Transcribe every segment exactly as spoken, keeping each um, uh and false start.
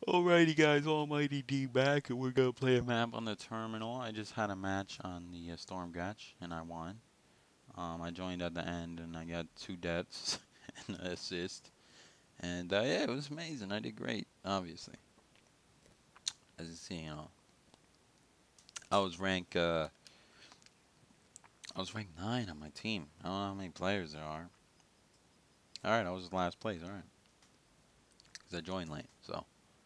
Alrighty, guys, Almighty D back, and we're gonna play a map on the terminal. I just had a match on the uh, Stormgatch, and I won. Um, I joined at the end, and I got two deaths and an assist. And uh, yeah, it was amazing. I did great, obviously. As you see, you know, I was rank, uh, I was rank nine on my team. I don't know how many players there are. All right, I was last place. All right, because I joined late. So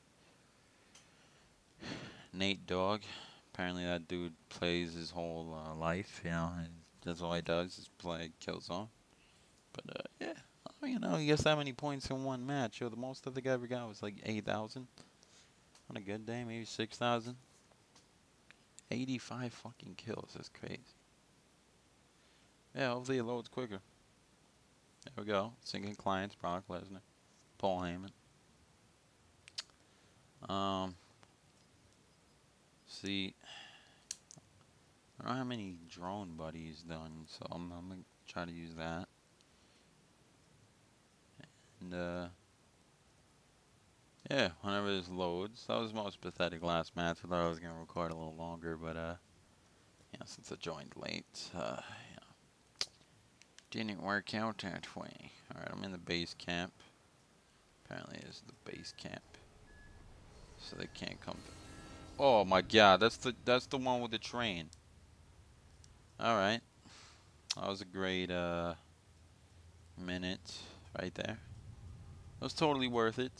Nate Dogg. Apparently, that dude plays his whole uh, life. You know, and that's all he does is play Killzone. But uh, yeah, I mean, you know, he gets that many points in one match. Yo, the most I think I ever got was like eight thousand. On a good day, maybe six thousand. eighty-five fucking kills. That's crazy. Yeah, hopefully it loads quicker. There we go. Sinking clients, Brock Lesnar, Paul Heyman. Um, see, I don't know how many drone buddies done, so I'm, I'm gonna try to use that. And uh, yeah, whenever this loads, that was the most pathetic last match. I thought I was gonna record a little longer, but uh, yeah, since I joined late, uh, yeah, didn't work out that way. All right, I'm in the base camp. Apparently, it's the base camp, so they can't come. To oh my God, that's the that's the one with the train. All right, that was a great uh minute right there. It was totally worth it.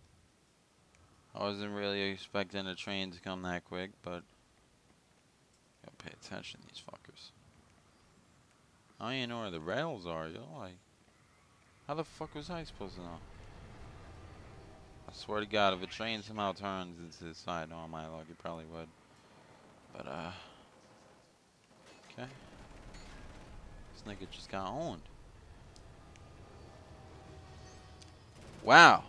I wasn't really expecting the train to come that quick, but gotta pay attention to these fuckers. I don't even know where the rails are, yo. Like, how the fuck was I supposed to know? I swear to God, if a train somehow turns into the side on my luck, it probably would. But, uh, okay. This nigga just got owned. Wow.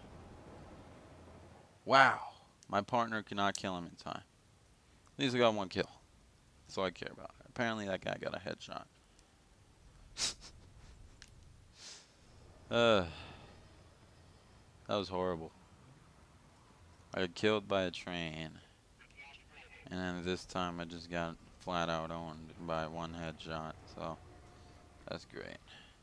Wow. My partner cannot kill him in time. At least I got one kill. That's all I care about. Apparently that guy got a headshot. uh, that was horrible. I got killed by a train. And then this time I just got flat out owned by one headshot. So, that's great.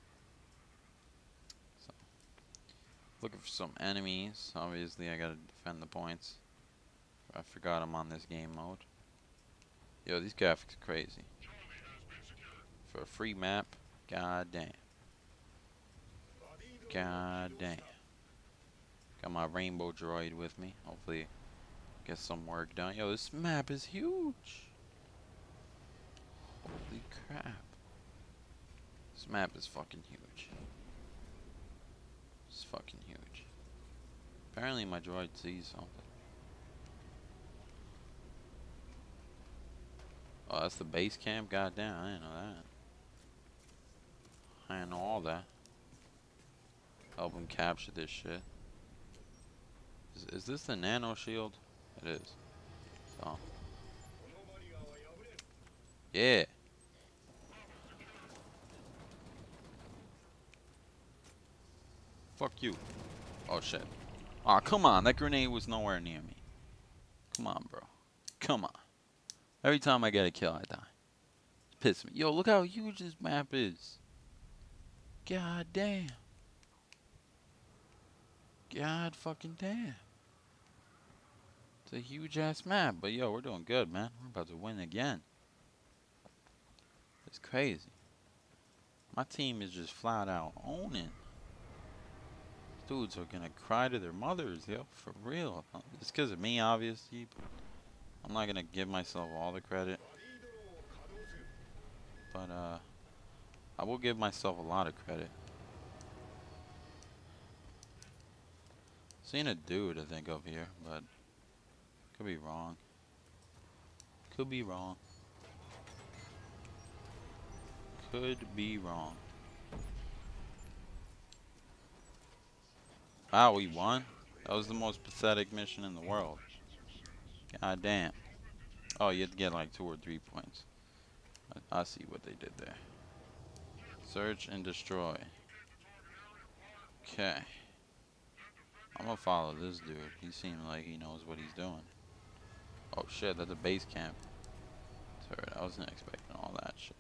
So, looking for some enemies. Obviously I gotta defend the points. I forgot I'm on this game mode. Yo, these graphics are crazy. For a free map, god damn. God damn. Got my rainbow droid with me. Hopefully get some work done. Yo, this map is huge. Holy crap. This map is fucking huge. It's fucking huge. Apparently my droid sees something. Oh, that's the base camp? God damn, I didn't know that. I didn't know all that. Help him capture this shit. Is, is this the nano shield? It is. So. Yeah. Fuck you. Oh shit. Aw, oh, come on. That grenade was nowhere near me. Come on, bro. Come on. Every time I get a kill, I die. It's pissing me. Yo, look how huge this map is. God damn. God fucking damn. It's a huge ass map. But yo, we're doing good, man. We're about to win again. It's crazy. My team is just flat out owning. Dudes are gonna cry to their mothers, yo, for real. It's because of me, obviously, but I'm not gonna give myself all the credit. But, uh, I will give myself a lot of credit. Seen a dude, I think, over here, but could be wrong. Could be wrong. Could be wrong. Wow, we won? That was the most pathetic mission in the world. God damn. Oh, you had to get like two or three points. I, I see what they did there. Search and destroy. Okay. I'm gonna follow this dude. He seems like he knows what he's doing. Oh shit, that's a base camp. Sorry, I wasn't expecting all that shit.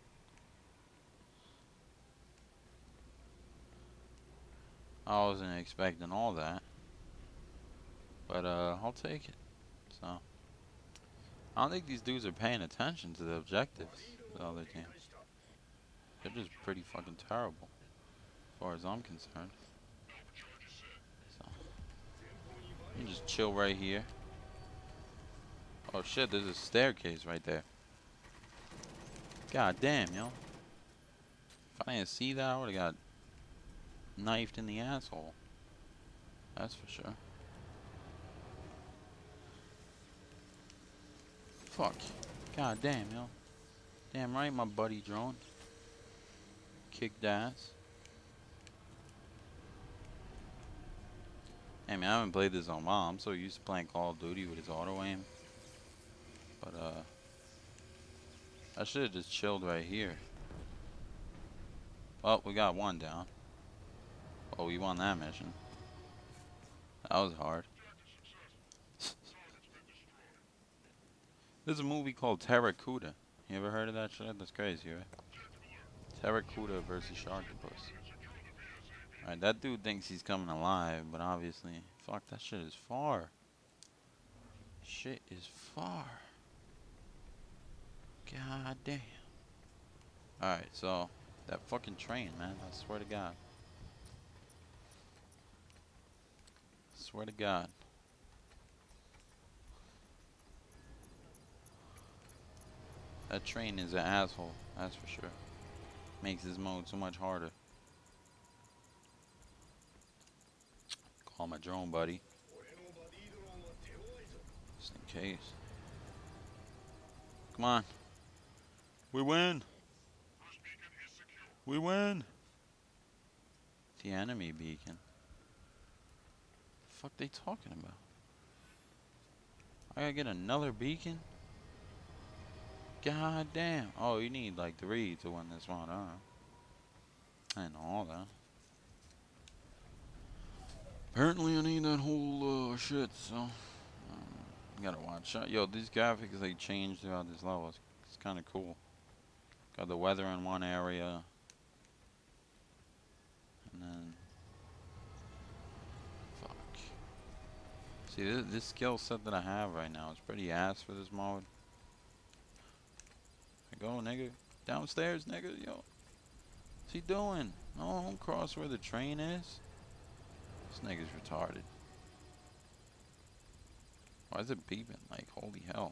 I wasn't expecting all that. But uh, I'll take it. So, I don't think these dudes are paying attention to the objectives of the other team. They're just pretty fucking terrible, as far as I'm concerned. So, you just chill right here. Oh shit, there's a staircase right there. God damn, yo. If I didn't see that, I would've got knifed in the asshole. That's for sure. Fuck. God damn, yo. Damn right, my buddy drone. Kicked ass. Hey man, I haven't played this in a while. I'm so used to playing Call of Duty with his auto aim. But uh, I should have just chilled right here. Oh, we got one down. Oh, we won that mission. That was hard. There's a movie called Terracuda. You ever heard of that shit? That's crazy, right? Terracuda versus Sharktopus. Alright, that dude thinks he's coming alive, but obviously, fuck, that shit is far. Shit is far. God damn. Alright, so, that fucking train, man, I swear to God. I swear to God. That train is an asshole, that's for sure. Makes this mode so much harder. Call my drone buddy. Just in case. Come on. We win. We win. The enemy beacon. The fuck they talking about? I gotta get another beacon? God damn. Oh, you need like three to win this one, huh? I didn't know all that. Apparently I need that whole uh, shit, so um, gotta watch out. Yo, these graphics they changed throughout this level. It's, it's kind of cool. Got the weather in one area, and then fuck. See, this, this skill set that I have right now is pretty ass for this mode. Go, nigga. Downstairs, nigga. Yo. What's he doing? No, don't cross where the train is. This nigga's retarded. Why is it beeping? Like, holy hell.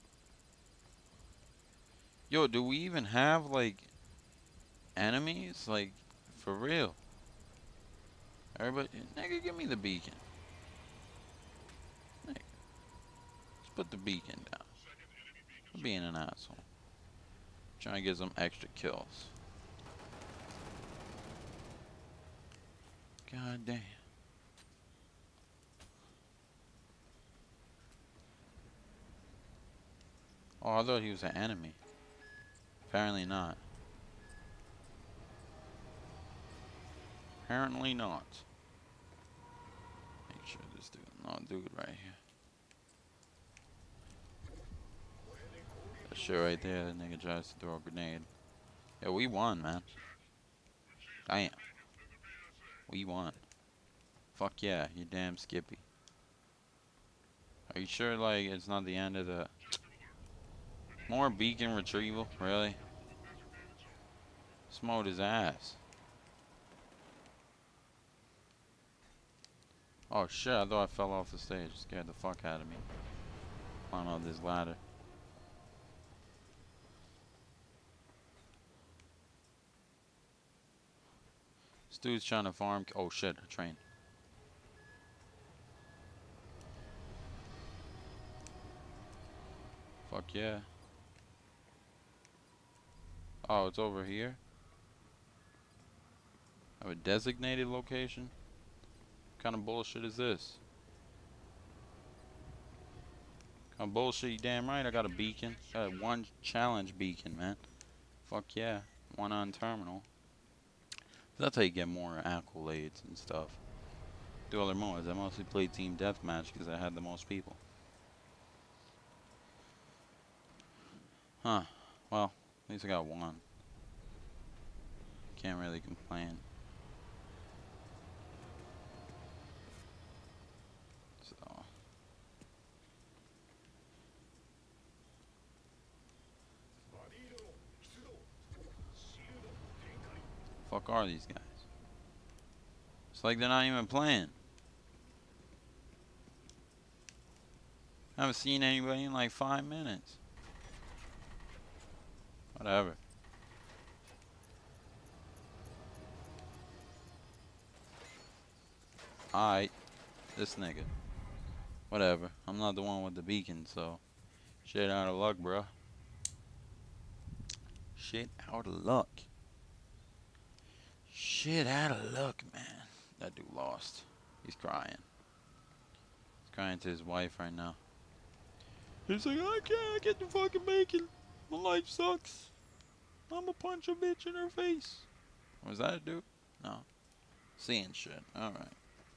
Yo, do we even have, like, enemies? Like, for real. Everybody, nigga, give me the beacon. Nigga. Just put the beacon down. I'm being an asshole. Trying to get some extra kills. God damn. Oh, I thought he was an enemy. Apparently not. Apparently not. Make sure this dude, no dude right here. That shit right there, that nigga tries to throw a grenade. Yeah, we won, man. Damn. We won. Fuck yeah, you damn Skippy. Are you sure, like, it's not the end of the... More beacon retrieval? Really? This mode is ass. Oh shit, I thought I fell off the stage. Scared the fuck out of me. Climb up this ladder. This dude's trying to farm. Oh shit, a train. Fuck yeah. Oh, it's over here. I have a designated location? What kind of bullshit is this? What kind of bullshit, you damn right I got a beacon. Got one challenge beacon, man. Fuck yeah. One on terminal. That's how you get more accolades and stuff. do other modes. I mostly played Team Deathmatch because I had the most people. Huh. Well, at least I got one. Can't really complain. So. Fuck are these guys? It's like they're not even playing. I haven't seen anybody in like five minutes. Whatever. Alright. This nigga. Whatever. I'm not the one with the beacon, so. Shit out of luck, bro. Shit out of luck. Shit out of luck, man. That dude lost. He's crying. He's crying to his wife right now. He's like, I can't get the fucking bacon. My life sucks. I'ma punch a bitch in her face. Was that a dude? No. Seeing shit. Alright.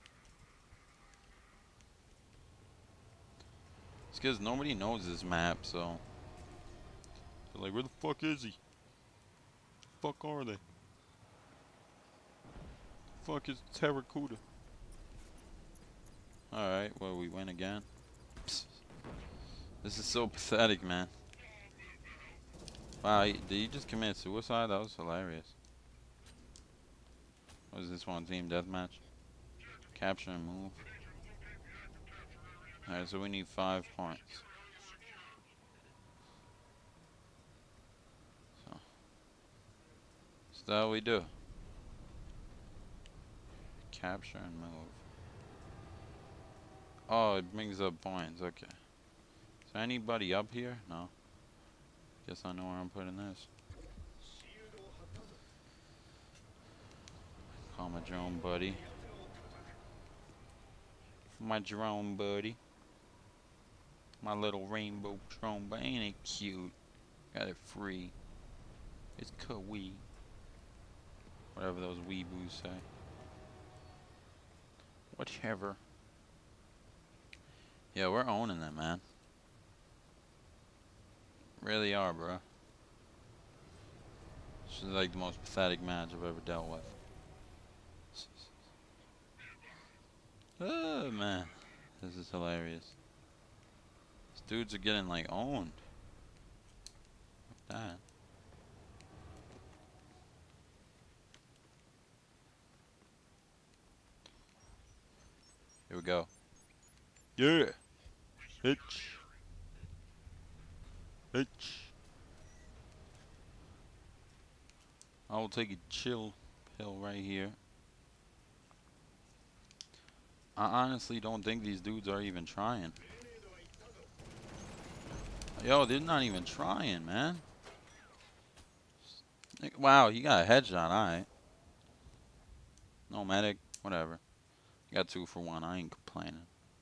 It's because nobody knows this map, so. They're like, where the fuck is he? Fuck are they? Fuck is Terracotta? Alright, well, we win again. Psst. This is so pathetic, man. Wow, he, did he just commit suicide? That was hilarious. What is this one? Team Deathmatch? Capture and move. Alright, so we need five points. So. So that we do. Capture and move. Oh, it brings up points. Okay. Is there anybody up here? No. Guess I know where I'm putting this. Call my drone buddy. My drone buddy. My little rainbow drone, but ain't it cute? Got it free. It's kawaii. Whatever those weeboos say. Whatever. Yeah, we're owning them, man. Really are, bro. This is like the most pathetic match I've ever dealt with. Oh, man. This is hilarious. These dudes are getting, like, owned. Like that. Here we go. Yeah! Bitch! Bitch! I will take a chill pill right here. I honestly don't think these dudes are even trying. Yo, they're not even trying, man. Wow, you got a headshot, alright. No medic, whatever. Got two for one, I ain't complaining.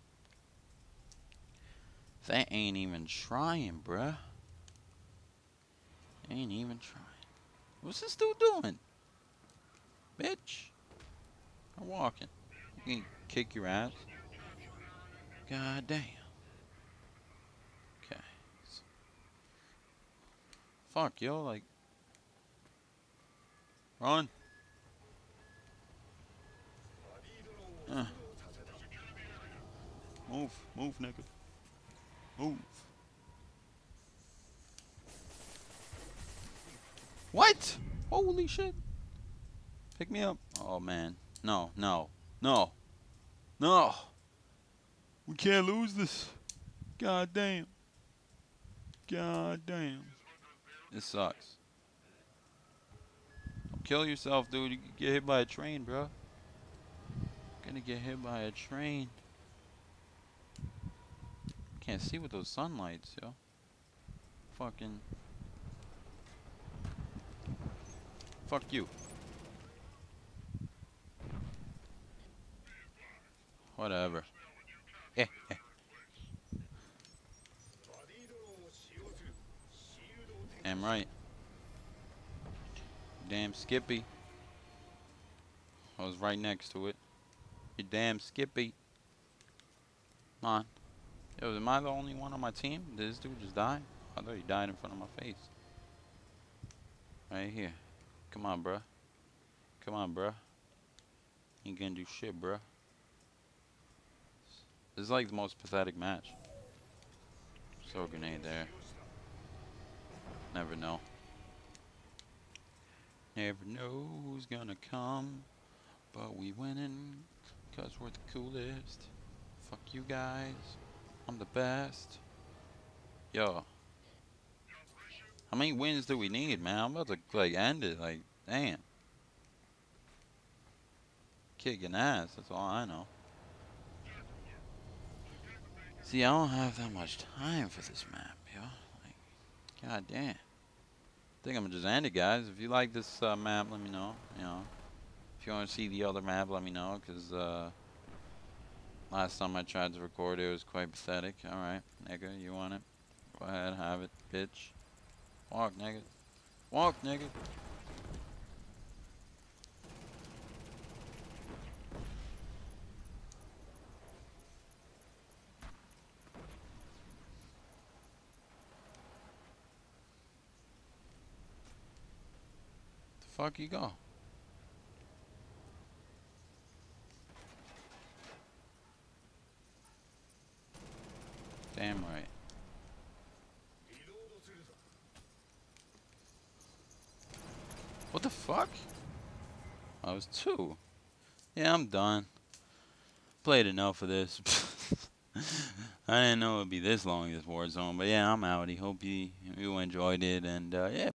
They ain't even trying, bruh. They ain't even trying. What's this dude doing? Bitch. I'm walking. You can kick your ass. God damn. Okay. Fuck, yo, like. Run. Uh. Move, move, nigga. Move. What? Holy shit. Pick me up. Oh, man. No, no, no. No. We can't lose this. God damn. God damn. This sucks. Don't kill yourself, dude. You could get hit by a train, bro. Gonna get hit by a train. Can't see with those sunlights, yo. Fucking. Fuck you. Whatever. Eh, eh. Damn right. Damn Skippy. I was right next to it. You damn Skippy. Come on. Yo, am I the only one on my team? Did this dude just die? I thought he died in front of my face. Right here. Come on, bruh. Come on, bruh. Ain't gonna do shit, bruh. This is like the most pathetic match. Throw a grenade there. Never know. Never know who's gonna come. But we winning. Cause we're the coolest. Fuck you guys. I'm the best. Yo. How many wins do we need, man? I'm about to like end it. Like, damn. Kicking ass, that's all I know. See, I don't have that much time for this map, yo. Like, god damn. I think I'm gonna just end it, guys. If you like this uh, map, let me know. You know, if you want to see the other map, let me know. Cause uh, last time I tried to record it, it was quite pathetic. All right, nigga, you want it? Go ahead, have it, bitch. Walk, nigga. Walk, nigga. The fuck you go? Damn right. What the fuck? I was two. Yeah, I'm done. Played enough of this. I didn't know it would be this long, this Warzone. But yeah, I'm outie. Hope you, you enjoyed it. And uh, yeah.